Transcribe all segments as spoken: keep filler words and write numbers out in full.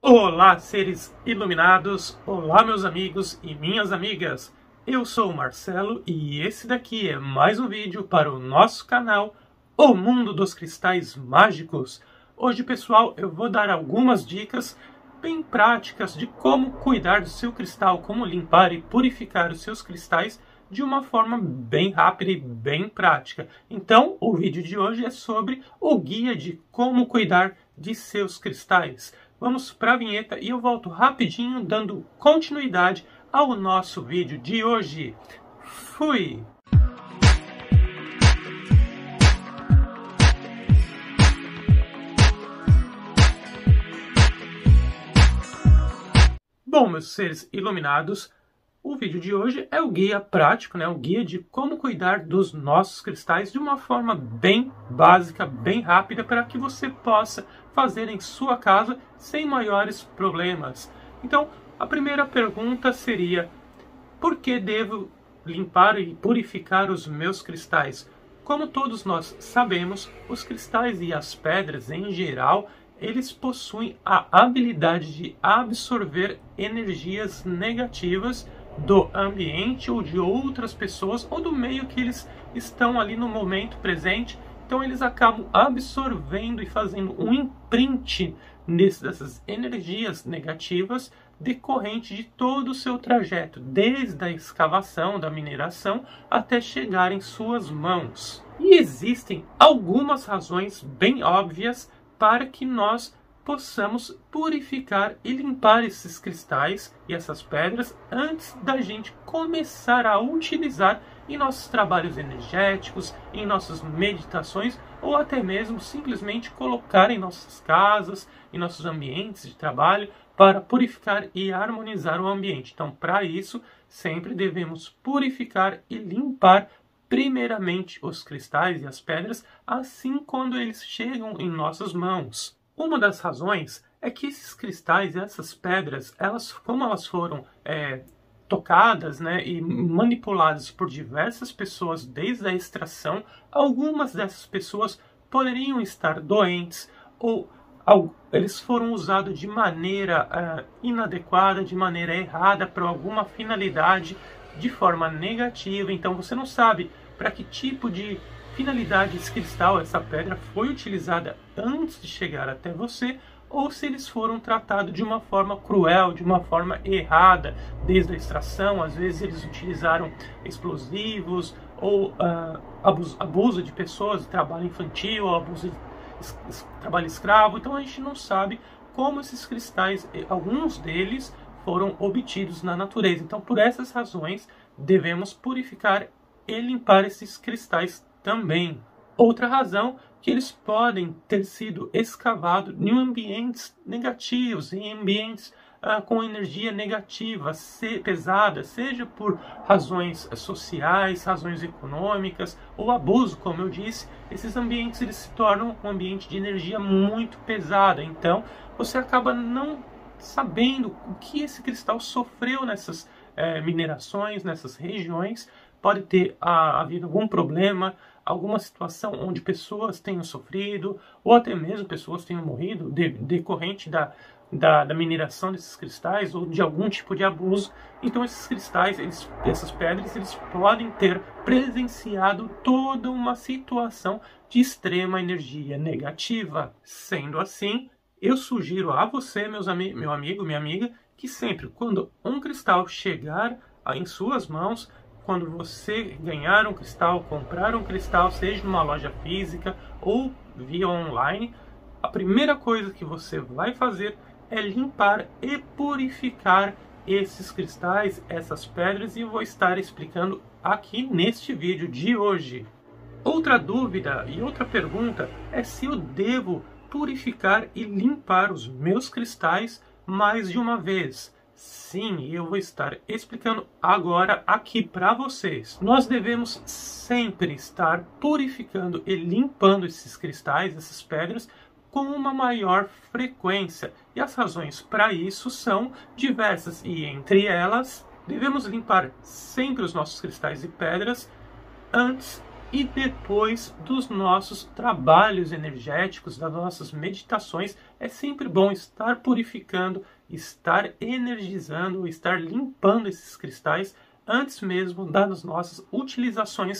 Olá, seres iluminados! Olá, meus amigos e minhas amigas! Eu sou o Marcelo e esse daqui é mais um vídeo para o nosso canal O Mundo dos Cristais Mágicos. Hoje, pessoal, eu vou dar algumas dicas bem práticas de como cuidar do seu cristal, como limpar e purificar os seus cristais de uma forma bem rápida e bem prática. Então, o vídeo de hoje é sobre o guia de como cuidar de seus cristais. Vamos para a vinheta e eu volto rapidinho dando continuidade ao nosso vídeo de hoje. Fui! Bom, meus seres iluminados, o vídeo de hoje é o guia prático, né? O guia de como cuidar dos nossos cristais de uma forma bem básica, bem rápida, para que você possa fazer em sua casa sem maiores problemas. Então, a primeira pergunta seria: por que devo limpar e purificar os meus cristais? Como todos nós sabemos, os cristais e as pedras em geral, eles possuem a habilidade de absorver energias negativas do ambiente ou de outras pessoas ou do meio que eles estão ali no momento presente. Então eles acabam absorvendo e fazendo um imprint nessas energias negativas decorrente de todo o seu trajeto, desde a escavação, da mineração, até chegar em suas mãos. E existem algumas razões bem óbvias para que nós possamos purificar e limpar esses cristais e essas pedras antes da gente começar a utilizar em nossos trabalhos energéticos, em nossas meditações, ou até mesmo simplesmente colocar em nossas casas, em nossos ambientes de trabalho, para purificar e harmonizar o ambiente. Então, para isso, sempre devemos purificar e limpar primeiramente os cristais e as pedras, assim quando eles chegam em nossas mãos. Uma das razões é que esses cristais e essas pedras, elas, como elas foram é, tocadas, né, e manipuladas por diversas pessoas desde a extração, algumas dessas pessoas poderiam estar doentes ou eles foram usados de maneira uh, inadequada, de maneira errada, para alguma finalidade, de forma negativa. Então você não sabe para que tipo de finalidade esse cristal, essa pedra foi utilizada antes de chegar até você, ou se eles foram tratados de uma forma cruel, de uma forma errada, desde a extração. Às vezes eles utilizaram explosivos, ou uh, abuso, abuso de pessoas, de trabalho infantil, ou abuso de es, es, trabalho escravo. Então a gente não sabe como esses cristais, alguns deles, foram obtidos na natureza. Então, por essas razões, devemos purificar e limpar esses cristais também. Outra razão, que eles podem ter sido escavados em ambientes negativos, em ambientes ah, com energia negativa, se, pesada, seja por razões sociais, razões econômicas ou abuso, como eu disse. Esses ambientes eles se tornam um ambiente de energia muito pesada. Então, você acaba não sabendo o que esse cristal sofreu nessas eh, minerações, nessas regiões. Pode ter ah, havido algum problema, alguma situação onde pessoas tenham sofrido, ou até mesmo pessoas tenham morrido de, decorrente da, da, da mineração desses cristais, ou de algum tipo de abuso. Então esses cristais, eles, essas pedras, eles podem ter presenciado toda uma situação de extrema energia negativa. Sendo assim, eu sugiro a você, meus ami meu amigo, minha amiga, que sempre quando um cristal chegar em suas mãos, quando você ganhar um cristal, comprar um cristal, seja numa loja física ou via online, a primeira coisa que você vai fazer é limpar e purificar esses cristais, essas pedras, e eu vou estar explicando aqui neste vídeo de hoje. Outra dúvida e outra pergunta é se eu devo purificar e limpar os meus cristais mais de uma vez. Sim, eu vou estar explicando agora aqui para vocês. Nós devemos sempre estar purificando e limpando esses cristais, essas pedras, com uma maior frequência. E as razões para isso são diversas, e entre elas, devemos limpar sempre os nossos cristais e pedras antes e depois dos nossos trabalhos energéticos, das nossas meditações. É sempre bom estar purificando, estar energizando, estar limpando esses cristais antes mesmo das nossas utilizações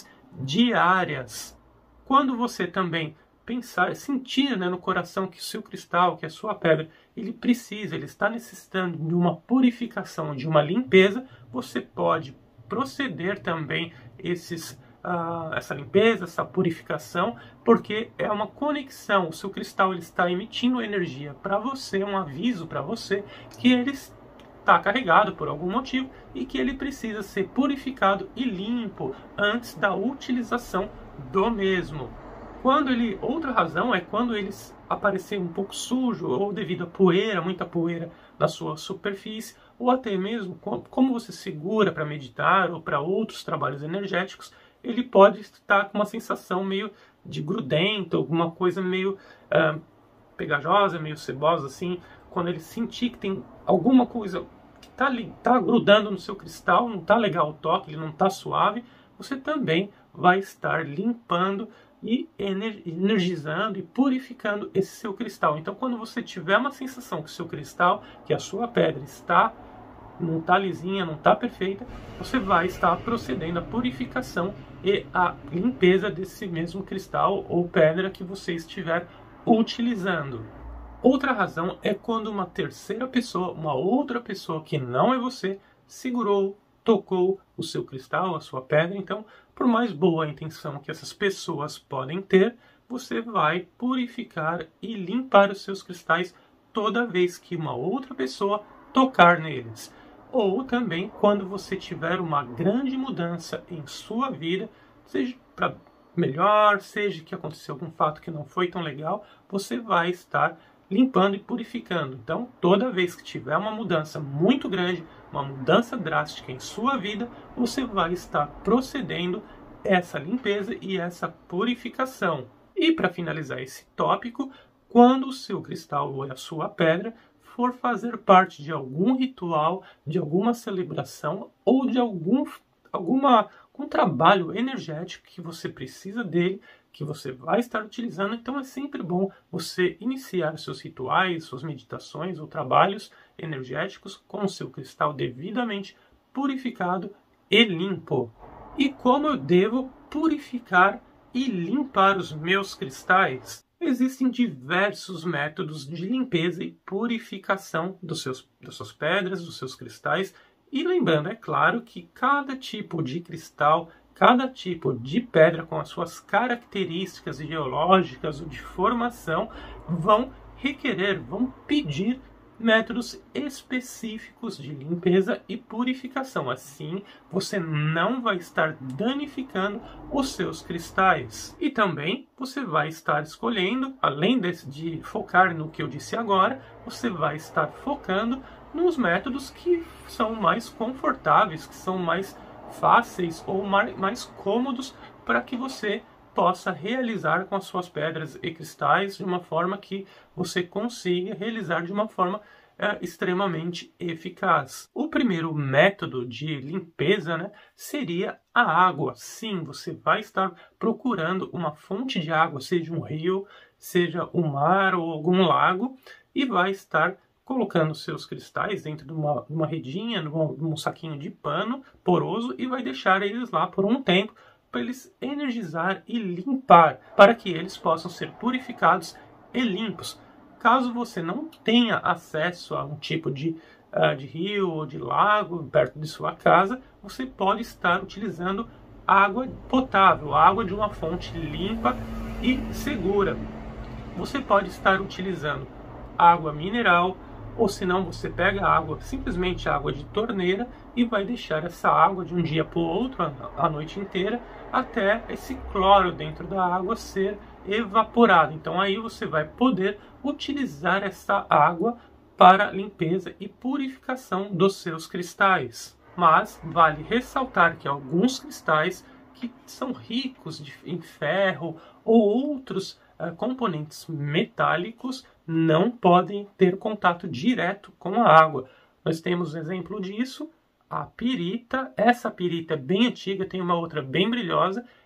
diárias. Quando você também pensar, sentir, né, no coração que o seu cristal, que a sua pedra, ele precisa, ele está necessitando de uma purificação, de uma limpeza, você pode proceder também esses, uh, essa limpeza, essa purificação, porque é uma conexão. O seu cristal ele está emitindo energia para você, um aviso para você que ele está carregado por algum motivo e que ele precisa ser purificado e limpo antes da utilização do mesmo. Quando ele, outra razão é quando eles aparecer um pouco sujo ou devido a poeira, muita poeira na sua superfície, ou até mesmo como você segura para meditar ou para outros trabalhos energéticos, ele pode estar com uma sensação meio de grudento, alguma coisa meio uh, pegajosa, meio cebosa, assim. Quando ele sentir que tem alguma coisa que está tá grudando no seu cristal, não está legal o toque, ele não está suave, você também vai estar limpando e energizando e purificando esse seu cristal. Então, quando você tiver uma sensação que o seu cristal, que a sua pedra está, não está lisinha, não está perfeita, você vai estar procedendo à purificação e à limpeza desse mesmo cristal ou pedra que você estiver utilizando. Outra razão é quando uma terceira pessoa, uma outra pessoa que não é você, segurou, tocou o seu cristal, a sua pedra. Então, por mais boa a intenção que essas pessoas podem ter, você vai purificar e limpar os seus cristais toda vez que uma outra pessoa tocar neles. Ou também quando você tiver uma grande mudança em sua vida, seja para melhor, seja que aconteceu algum fato que não foi tão legal, você vai estar limpando e purificando. Então, toda vez que tiver uma mudança muito grande, uma mudança drástica em sua vida, você vai estar procedendo essa limpeza e essa purificação. E para finalizar esse tópico, quando o seu cristal ou a sua pedra for fazer parte de algum ritual, de alguma celebração ou de algum, alguma, algum trabalho energético que você precisa dele, que você vai estar utilizando, então é sempre bom você iniciar os seus rituais, suas meditações ou trabalhos energéticos com o seu cristal devidamente purificado e limpo. E como eu devo purificar e limpar os meus cristais? Existem diversos métodos de limpeza e purificação dos seus, das suas pedras, dos seus cristais. E lembrando, é claro, que cada tipo de cristal, cada tipo de pedra com as suas características geológicas ou de formação vão requerer, vão pedir métodos específicos de limpeza e purificação. Assim, você não vai estar danificando os seus cristais. E também você vai estar escolhendo, além de, de focar no que eu disse agora, você vai estar focando nos métodos que são mais confortáveis, que são mais fáceis ou mais cômodos para que você possa realizar com as suas pedras e cristais de uma forma que você consiga realizar de uma forma é, extremamente eficaz. O primeiro método de limpeza, né, seria a água. Sim, você vai estar procurando uma fonte de água, seja um rio, seja um mar ou algum lago, e vai estar colocando seus cristais dentro de uma, uma redinha, num, num saquinho de pano poroso, e vai deixar eles lá por um tempo para eles energizar e limpar, para que eles possam ser purificados e limpos. Caso você não tenha acesso a um tipo de, uh, de rio ou de lago perto de sua casa, você pode estar utilizando água potável, água de uma fonte limpa e segura. Você pode estar utilizando água mineral, ou se não, você pega água, simplesmente água de torneira, e vai deixar essa água de um dia para o outro, a noite inteira, até esse cloro dentro da água ser evaporado. Então aí você vai poder utilizar essa água para limpeza e purificação dos seus cristais. Mas vale ressaltar que alguns cristais que são ricos de, em ferro ou outros uh, componentes metálicos não podem ter contato direto com a água. Nós temos um exemplo disso, a pirita. Essa pirita é bem antiga, tem uma outra bem brilhosa.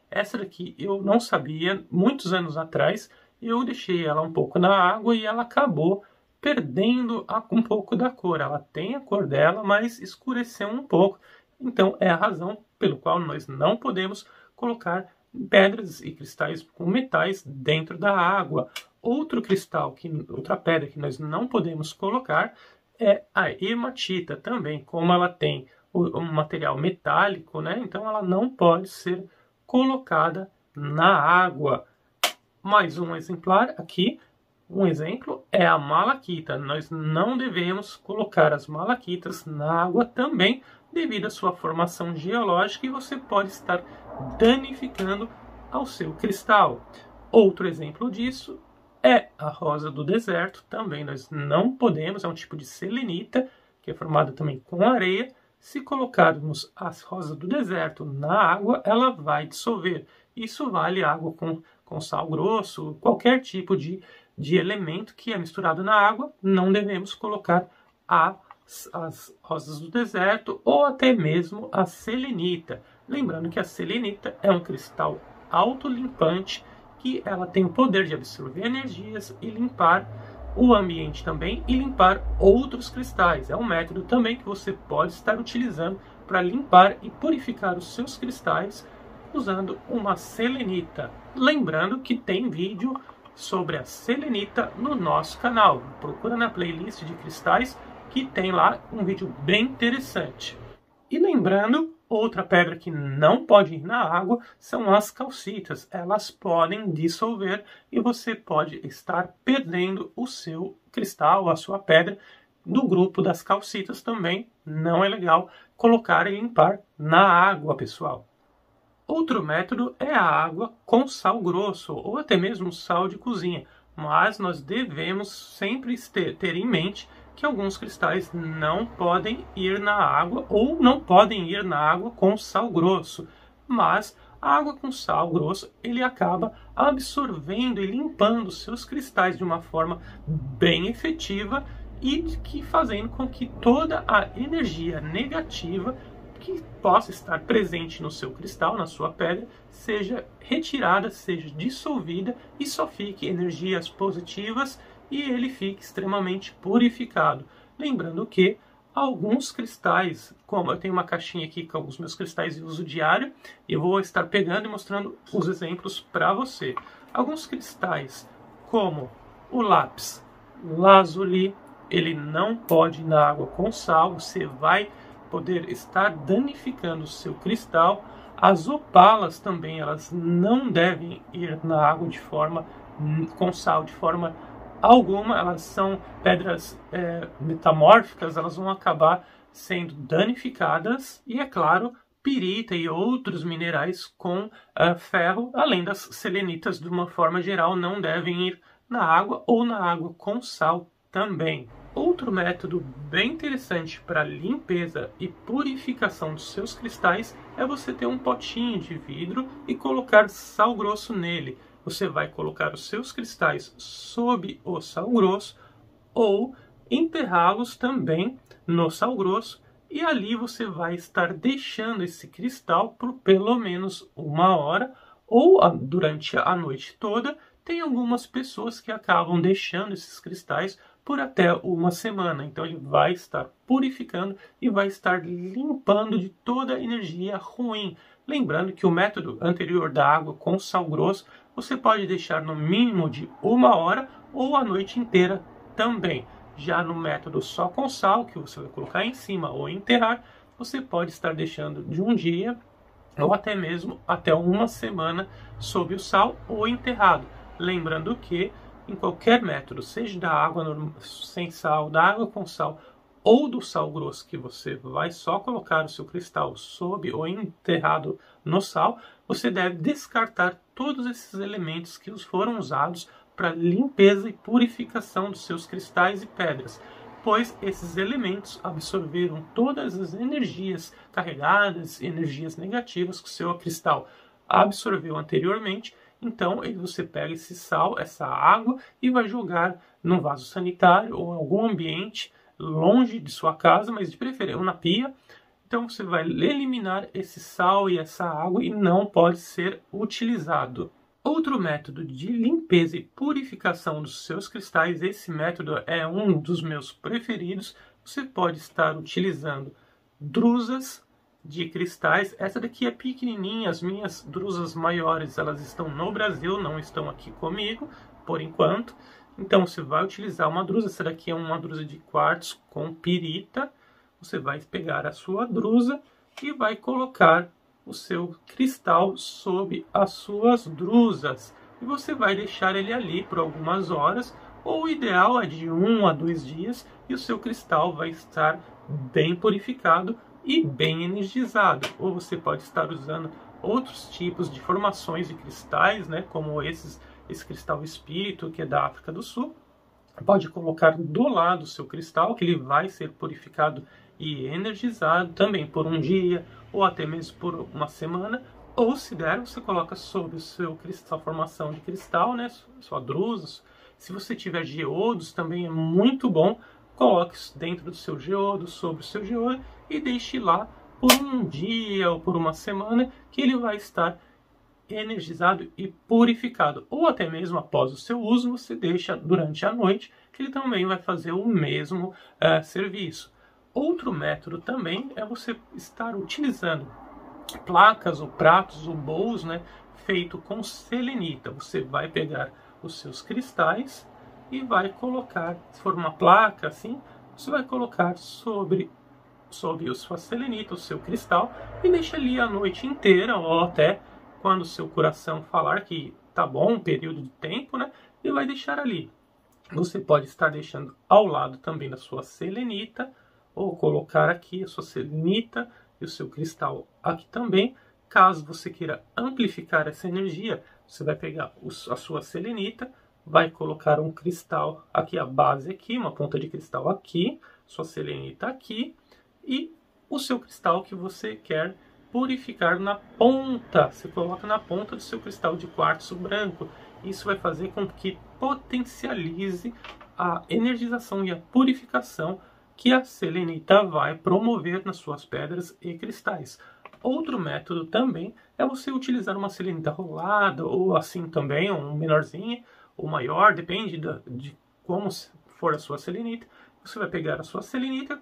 Essa daqui eu não sabia, muitos anos atrás, eu deixei ela um pouco na água e ela acabou perdendo a, um pouco da cor. Ela tem a cor dela, mas escureceu um pouco. Então é a razão pelo qual nós não podemos colocar pedras e cristais com metais dentro da água. Outro cristal, que, outra pedra que nós não podemos colocar é a hematita também. Como ela tem um material metálico, né? Então ela não pode ser colocada na água. Mais um exemplar aqui. Um exemplo é a malaquita. Nós não devemos colocar as malaquitas na água também, devido à sua formação geológica, e você pode estar danificando ao seu cristal. Outro exemplo disso é a rosa do deserto. Também nós não podemos, é um tipo de selenita, que é formada também com areia. Se colocarmos as rosas do deserto na água, ela vai dissolver. Isso vale água com, com sal grosso, qualquer tipo de, de elemento que é misturado na água. Não devemos colocar as, as rosas do deserto ou até mesmo a selenita. Lembrando que a selenita é um cristal autolimpante, que ela tem o poder de absorver energias e limpar o ambiente também e limpar outros cristais. É um método também que você pode estar utilizando para limpar e purificar os seus cristais usando uma selenita. Lembrando que tem vídeo sobre a selenita no nosso canal. Procura na playlist de cristais que tem lá um vídeo bem interessante. E lembrando, outra pedra que não pode ir na água são as calcitas. Elas podem dissolver e você pode estar perdendo o seu cristal, a sua pedra, do grupo das calcitas também. Não é legal colocar e limpar na água, pessoal. Outro método é a água com sal grosso ou até mesmo sal de cozinha. Mas nós devemos sempre ter, ter em mente que alguns cristais não podem ir na água ou não podem ir na água com sal grosso. Mas a água com sal grosso, ele acaba absorvendo e limpando seus cristais de uma forma bem efetiva e que fazendo com que toda a energia negativa que possa estar presente no seu cristal, na sua pedra, seja retirada, seja dissolvida e só fique energias positivas e ele fique extremamente purificado. Lembrando que alguns cristais, como eu tenho uma caixinha aqui com os meus cristais de uso diário, eu vou estar pegando e mostrando os exemplos para você. Alguns cristais, como o lápis lazuli, ele não pode ir na água com sal, você vai poder estar danificando o seu cristal. As opalas também, elas não devem ir na água de forma com sal, de forma alguma. Elas são pedras é, metamórficas, elas vão acabar sendo danificadas. E é claro, pirita e outros minerais com uh, ferro, além das selenitas de uma forma geral, não devem ir na água ou na água com sal também. Outro método bem interessante para limpeza e purificação dos seus cristais é você ter um potinho de vidro e colocar sal grosso nele. Você vai colocar os seus cristais sob o sal grosso ou enterrá-los também no sal grosso, e ali você vai estar deixando esse cristal por pelo menos uma hora ou durante a noite toda. Tem algumas pessoas que acabam deixando esses cristais por até uma semana. Então ele vai estar purificando e vai estar limpando de toda a energia ruim. Lembrando que o método anterior da água com sal grosso, você pode deixar no mínimo de uma hora ou a noite inteira também. Já no método só com sal, que você vai colocar em cima ou enterrar, você pode estar deixando de um dia ou até mesmo até uma semana sob o sal ou enterrado. Lembrando que em qualquer método, seja da água sem sal, da água com sal ou do sal grosso, que você vai só colocar o seu cristal sob ou enterrado no sal, você deve descartar todos esses elementos que foram usados para limpeza e purificação dos seus cristais e pedras, pois esses elementos absorveram todas as energias carregadas, energias negativas que o seu cristal absorveu anteriormente. Então você pega esse sal, essa água, e vai jogar num vaso sanitário ou em algum ambiente longe de sua casa, mas de preferência na pia, Então você vai eliminar esse sal e essa água e não pode ser utilizado. Outro método de limpeza e purificação dos seus cristais, esse método é um dos meus preferidos. Você pode estar utilizando drusas de cristais. Essa daqui é pequenininha, as minhas drusas maiores elas estão no Brasil, não estão aqui comigo por enquanto. Então você vai utilizar uma drusa, essa daqui é uma drusa de quartzo com pirita. Você vai pegar a sua drusa e vai colocar o seu cristal sob as suas drusas. E você vai deixar ele ali por algumas horas, ou o ideal é de um a dois dias, e o seu cristal vai estar bem purificado e bem energizado. Ou você pode estar usando outros tipos de formações de cristais, né, como esses, esse cristal espírito, que é da África do Sul. Pode colocar do lado o seu cristal, que ele vai ser purificado e energizado também por um dia, ou até mesmo por uma semana. Ou se der, você coloca sobre o seu cristal, formação de cristal, né, sua drusa. Se você tiver geodos, também é muito bom. Coloque dentro do seu geodo, sobre o seu geodo, e deixe lá por um dia ou por uma semana, que ele vai estar energizado e purificado. Ou até mesmo após o seu uso, você deixa durante a noite, que ele também vai fazer o mesmo uh, serviço. Outro método também é você estar utilizando placas ou pratos ou bowls, né, feito com selenita. Você vai pegar os seus cristais e vai colocar, se for uma placa assim, você vai colocar sobre sobre a sua selenita, o seu cristal, e deixa ali a noite inteira, ou até quando o seu coração falar que tá bom, um período de tempo, né, e vai deixar ali. Você pode estar deixando ao lado também da sua selenita, ou colocar aqui a sua selenita e o seu cristal aqui também. Caso você queira amplificar essa energia, você vai pegar a sua selenita, vai colocar um cristal aqui, a base aqui, uma ponta de cristal aqui, sua selenita aqui, e o seu cristal que você quer purificar na ponta. Você coloca na ponta do seu cristal de quartzo branco. Isso vai fazer com que potencialize a energização e a purificação que a selenita vai promover nas suas pedras e cristais. Outro método também é você utilizar uma selenita rolada, ou assim também, um menorzinho, ou maior, depende da, de como for a sua selenita. Você vai pegar a sua selenita,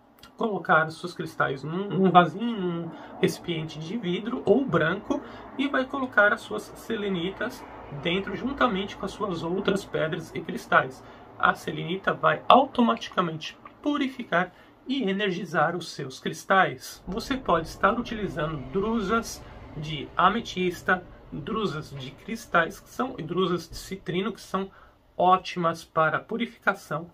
colocar os seus cristais num, num vasinho, num recipiente de vidro ou branco, e vai colocar as suas selenitas dentro juntamente com as suas outras pedras e cristais. A selenita vai automaticamente purificar e energizar os seus cristais. Você pode estar utilizando drusas de ametista, drusas de cristais, que são, e drusas de citrino, que são ótimas para purificação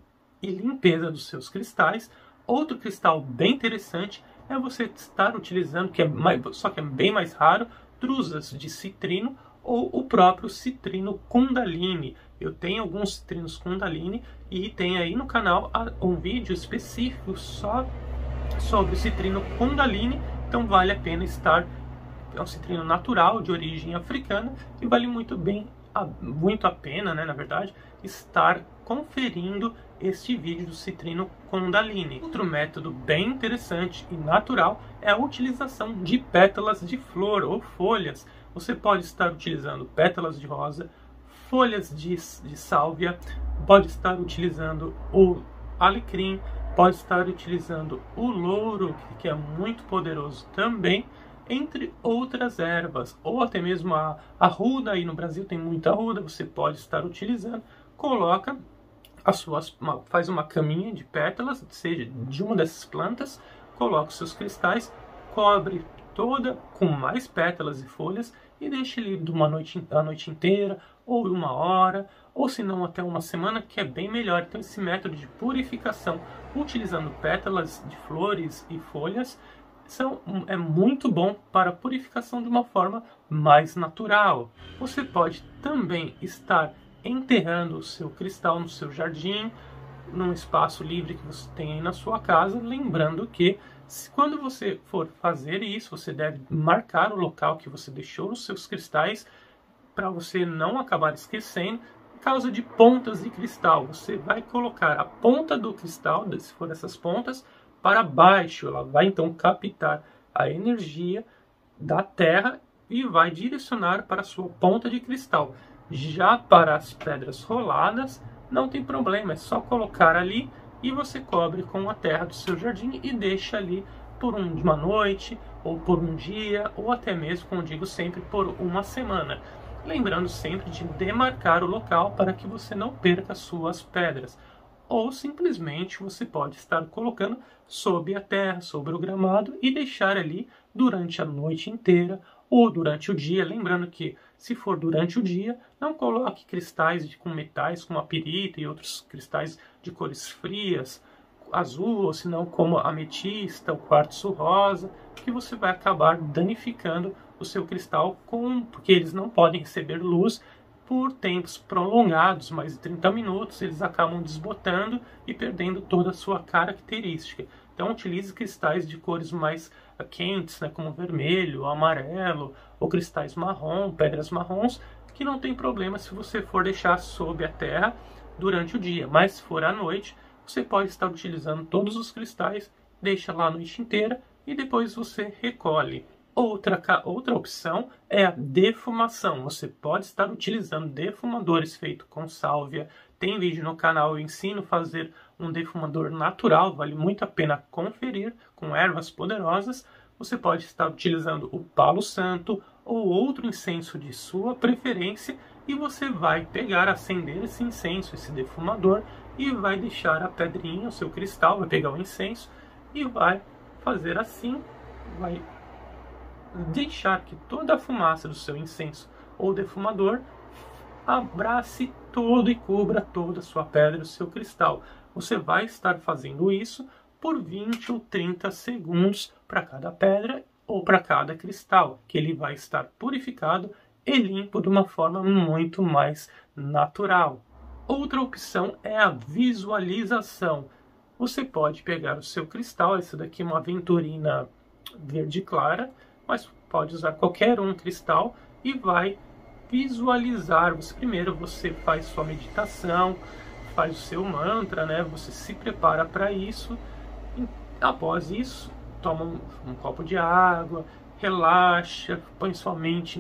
e limpeza dos seus cristais. Outro cristal bem interessante é você estar utilizando, que é mais, só que é bem mais raro, drusas de citrino ou o próprio citrino Kundalini. Eu tenho alguns citrinos Kundalini e tem aí no canal um vídeo específico só sobre o citrino Kundalini, então vale a pena estar. É um citrino natural de origem africana e vale muito bem, muito a pena, né, na verdade, estar conferindo este vídeo do citrino Kundalini. Outro método bem interessante e natural é a utilização de pétalas de flor ou folhas. Você pode estar utilizando pétalas de rosa, folhas de, de sálvia, pode estar utilizando o alecrim, pode estar utilizando o louro, que é muito poderoso também, entre outras ervas, ou até mesmo a arruda. Aí no Brasil tem muita arruda, você pode estar utilizando. Coloca as suas, uma, faz uma caminha de pétalas, seja de uma dessas plantas, coloca os seus cristais, cobre toda com mais pétalas e folhas e deixa ele de uma noite, a noite inteira, ou uma hora, ou se não até uma semana, que é bem melhor. Então esse método de purificação utilizando pétalas de flores e folhas são, é muito bom para a purificação de uma forma mais natural. Você pode também estar enterrando o seu cristal no seu jardim, num espaço livre que você tem aí na sua casa, lembrando que se, quando você for fazer isso, você deve marcar o local que você deixou os seus cristais, para você não acabar esquecendo. Por causa de pontas de cristal, você vai colocar a ponta do cristal, se for essas pontas, para baixo. Ela vai então captar a energia da Terra e vai direcionar para a sua ponta de cristal. Já para as pedras roladas, não tem problema, é só colocar ali e você cobre com a terra do seu jardim e deixa ali por uma noite, ou por um dia, ou até mesmo, como digo sempre, por uma semana. Lembrando sempre de demarcar o local para que você não perca suas pedras. Ou simplesmente você pode estar colocando sob a terra, sobre o gramado e deixar ali durante a noite inteira ou durante o dia. Lembrando que se for durante o dia, não coloque cristais de, com metais como a pirita e outros cristais de cores frias, azul, ou se não como a ametista, o quartzo rosa, que você vai acabar danificando o seu cristal, com, porque eles não podem receber luz por tempos prolongados, mais de trinta minutos, eles acabam desbotando e perdendo toda a sua característica. Então utilize cristais de cores mais quentes, né, como vermelho, amarelo, ou cristais marrom, pedras marrons, que não tem problema se você for deixar sob a terra durante o dia, mas se for à noite, você pode estar utilizando todos os cristais, deixa lá a noite inteira e depois você recolhe. Outra, outra opção é a defumação. Você pode estar utilizando defumadores feitos com sálvia. Tem vídeo no canal, eu ensino a fazer um defumador natural, vale muito a pena conferir, com ervas poderosas. Você pode estar utilizando o palo santo ou outro incenso de sua preferência e você vai pegar, acender esse incenso, esse defumador, e vai deixar a pedrinha, o seu cristal, vai pegar o incenso e vai fazer assim, vai deixar que toda a fumaça do seu incenso ou defumador abrace todo e cubra toda a sua pedra, o seu cristal. Você vai estar fazendo isso por vinte ou trinta segundos para cada pedra ou para cada cristal, que ele vai estar purificado e limpo de uma forma muito mais natural. Outra opção é a visualização. Você pode pegar o seu cristal, esse daqui é uma aventurina verde clara, mas pode usar qualquer um cristal e vai visualizar. Você, primeiro você faz sua meditação, faz o seu mantra, né? Você se prepara para isso. E após isso, toma um, um copo de água, relaxa, põe sua mente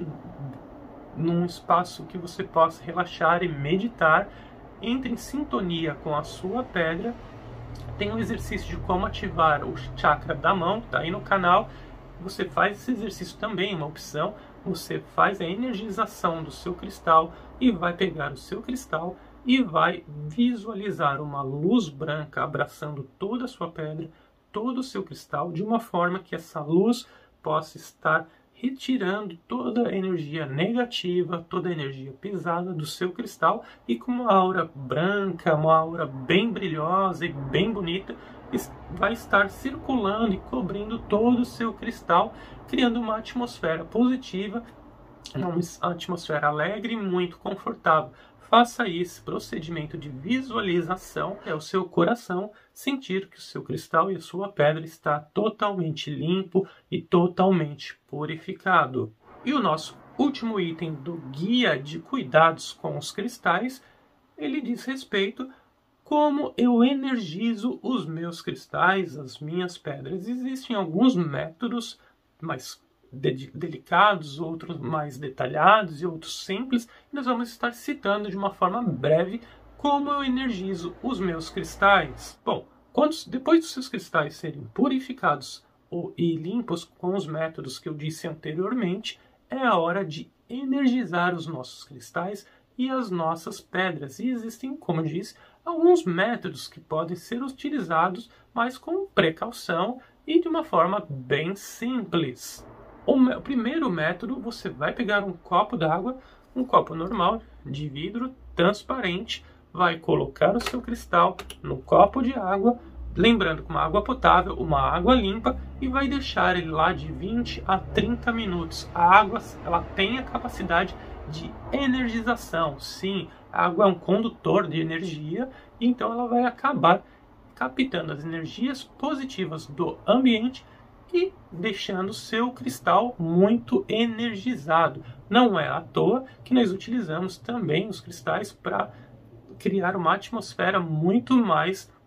num espaço que você possa relaxar e meditar. Entre em sintonia com a sua pedra. Tem um exercício de como ativar o chakra da mão, tá aí no canal. Você faz esse exercício também, uma opção. Você faz a energização do seu cristal e vai pegar o seu cristal e vai visualizar uma luz branca abraçando toda a sua pedra, todo o seu cristal, de uma forma que essa luz possa estar retirando toda a energia negativa, toda a energia pesada do seu cristal e com uma aura branca, uma aura bem brilhosa e bem bonita, vai estar circulando e cobrindo todo o seu cristal, criando uma atmosfera positiva, uma atmosfera alegre e muito confortável. Faça esse procedimento de visualização, é o seu coração sentir que o seu cristal e a sua pedra está totalmente limpo e totalmente purificado. E o nosso último item do guia de cuidados com os cristais, ele diz respeito como eu energizo os meus cristais, as minhas pedras. Existem alguns métodos mais de delicados, outros mais detalhados e outros simples. Nós vamos estar citando de uma forma breve como eu energizo os meus cristais. Bom, quando, depois dos seus cristais serem purificados ou, e limpos com os métodos que eu disse anteriormente, é a hora de energizar os nossos cristais e as nossas pedras. E existem, como eu disse, alguns métodos que podem ser utilizados, mas com precaução e de uma forma bem simples. O primeiro método, você vai pegar um copo d'água, um copo normal de vidro transparente, vai colocar o seu cristal no copo de água, lembrando que uma água potável, uma água limpa, e vai deixar ele lá de vinte a trinta minutos. A água, ela tem a capacidade de energização. Sim, a água é um condutor de energia, então ela vai acabar captando as energias positivas do ambiente e deixando o seu cristal muito energizado. Não é à toa que nós utilizamos também os cristais para criar uma atmosfera muito mais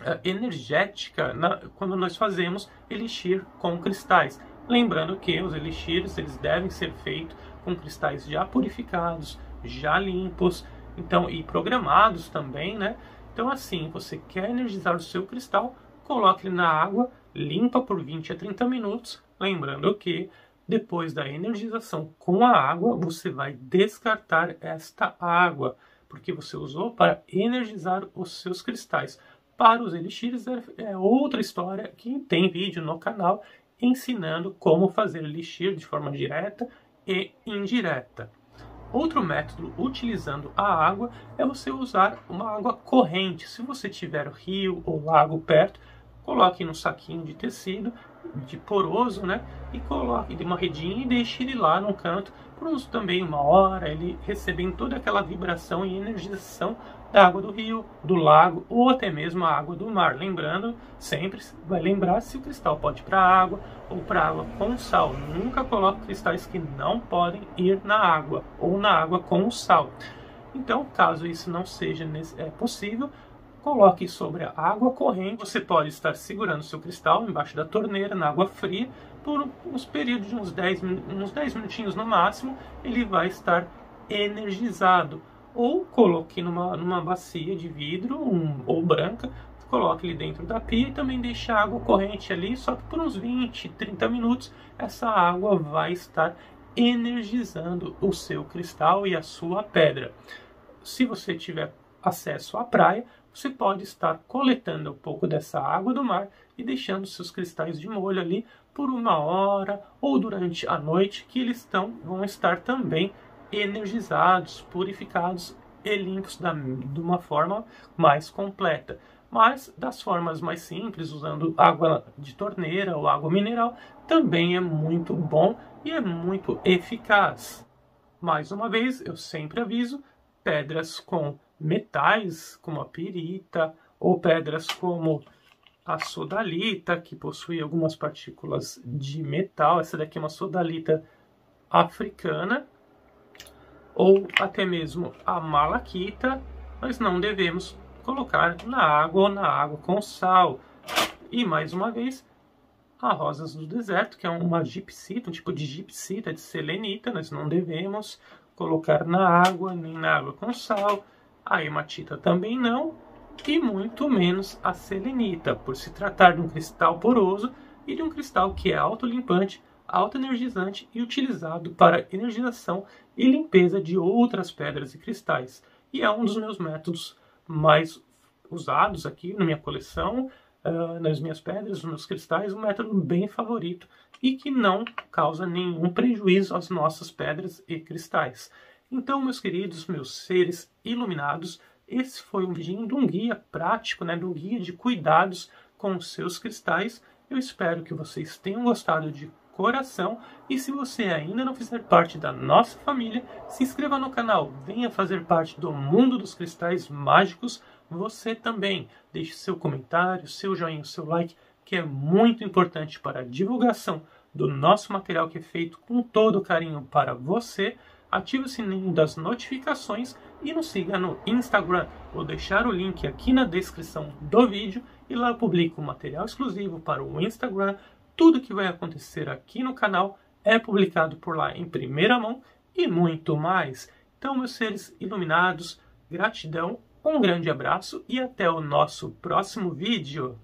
uh, energética na, quando nós fazemos elixir com cristais. Lembrando que os elixires eles devem ser feitos com cristais já purificados, já limpos, então e programados também, né? Então assim, você quer energizar o seu cristal, coloque ele na água, limpa por vinte a trinta minutos, lembrando que depois da energização com a água, você vai descartar esta água, porque você usou para energizar os seus cristais. Para os elixires é outra história que tem vídeo no canal ensinando como fazer elixir de forma direta e indireta. Outro método utilizando a água é você usar uma água corrente. Se você tiver rio ou lago perto, coloque num saquinho de tecido, de poroso, né? E coloque de uma redinha e deixe ele lá no canto por uns também uma hora, ele recebendo toda aquela vibração e energização da água do rio, do lago ou até mesmo a água do mar. Lembrando, sempre vai lembrar se o cristal pode ir para a água ou para água com sal. Nunca coloque cristais que não podem ir na água ou na água com sal. Então, caso isso não seja é, possível, coloque sobre a água corrente. Você pode estar segurando seu cristal embaixo da torneira, na água fria, por uns períodos de uns dez, uns dez minutinhos no máximo, ele vai estar energizado. Ou coloque numa, numa bacia de vidro um, ou branca, coloque ele dentro da pia e também deixe a água corrente ali, só que por uns vinte, trinta minutos, essa água vai estar energizando o seu cristal e a sua pedra. Se você tiver acesso à praia, você pode estar coletando um pouco dessa água do mar e deixando seus cristais de molho ali por uma hora ou durante a noite, que eles estão, vão estar também energizados, purificados e limpos da, de uma forma mais completa. Mas das formas mais simples, usando água de torneira ou água mineral, também é muito bom e é muito eficaz. Mais uma vez, eu sempre aviso, pedras com metais, como a pirita, ou pedras como a sodalita, que possui algumas partículas de metal. Essa daqui é uma sodalita africana, ou até mesmo a malaquita, nós não devemos colocar na água ou na água com sal. E mais uma vez, a rosas do deserto, que é uma gipsita, um tipo de gipsita de selenita, nós não devemos colocar na água, nem na água com sal. A hematita também não, e muito menos a selenita, por se tratar de um cristal poroso e de um cristal que é autolimpante, autoenergizante e utilizado para energização e limpeza de outras pedras e cristais. E é um dos meus métodos mais usados aqui na minha coleção, uh, nas minhas pedras, nos meus cristais, um método bem favorito e que não causa nenhum prejuízo às nossas pedras e cristais. Então, meus queridos, meus seres iluminados, esse foi um vídeo de um guia prático, né, de um guia de cuidados com os seus cristais. Eu espero que vocês tenham gostado de coração, e se você ainda não fizer parte da nossa família, se inscreva no canal, venha fazer parte do mundo dos cristais mágicos. Você também deixe seu comentário, seu joinha, seu like, que é muito importante para a divulgação do nosso material, que é feito com todo carinho para você. Ative o sininho das notificações e nos siga no Instagram. Vou deixar o link aqui na descrição do vídeo, e lá eu publico material exclusivo para o Instagram. Tudo que vai acontecer aqui no canal é publicado por lá em primeira mão e muito mais. Então, meus seres iluminados, gratidão, um grande abraço e até o nosso próximo vídeo.